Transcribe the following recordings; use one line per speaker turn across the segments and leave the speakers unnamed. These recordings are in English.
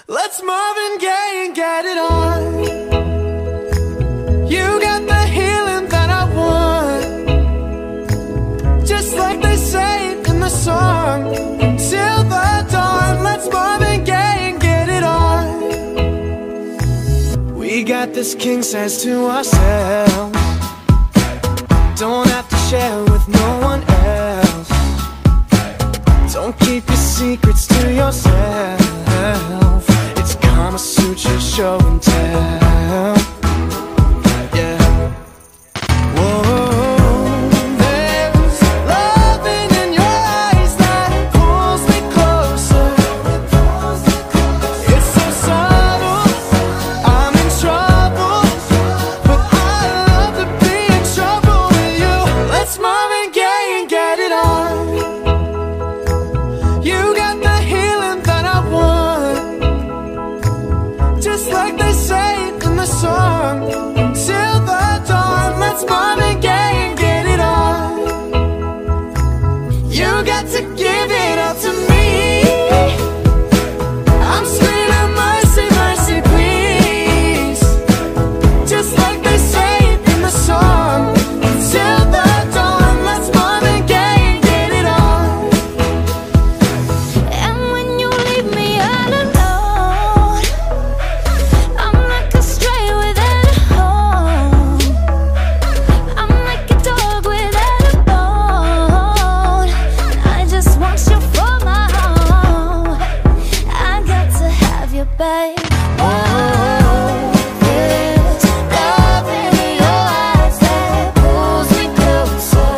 Let's Marvin Gaye and get it on. You got the healing that I want, just like they say in the song. Till the dawn, let's Marvin Gaye and get it on. We got this king size to ourselves, don't have to share with no one else. Don't keep your secrets to yourself. It's Kama Sutra show and tell. Yeah. Whoa, there's loving in your eyes that pulls me closer. It's so subtle, I'm in trouble, but I love to be in trouble with you. Let's Marvin Gaye and get it on. You got the healing that I want, just like they say in the song. Till the dawn, let's Marvin Gaye and get it on. You got to give it up to me. I'm screaming mercy, mercy, please, just like they say in the song. Till the dawn, let's Marvin Gaye and get it on.
And when you leave me all alone, I'm like a stray without a home. I'm like a dog without a bone. I just want you for my own. I got to have you, babe. Oh, there's love in your eyes that pulls me closer.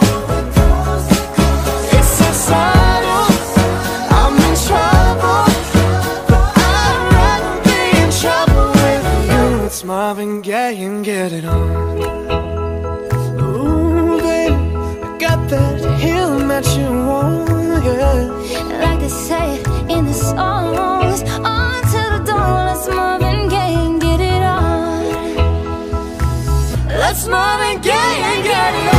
It's so subtle, I'm in trouble, but I'd rather be in trouble with you. It's Marvin Gaye and get it on. Ooh, baby, I got that healing that you want, yeah.
Like they say in the songs, until the dawn, let's Marvin Gaye and get it on.
Let's Marvin Gaye and get it on.